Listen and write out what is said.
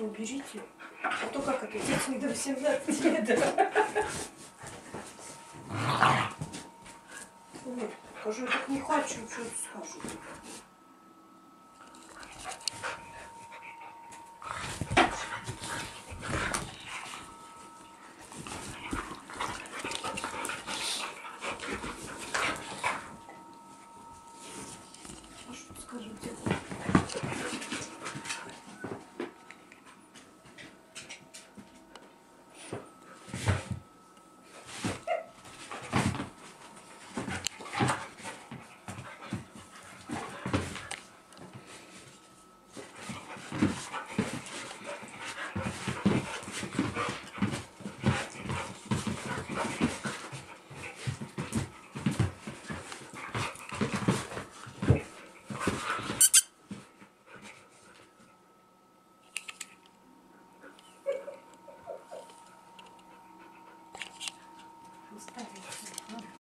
это уберите. А то как это, детям до 18 лет. Нет, скажу, я так не хочу, что ты скажешь.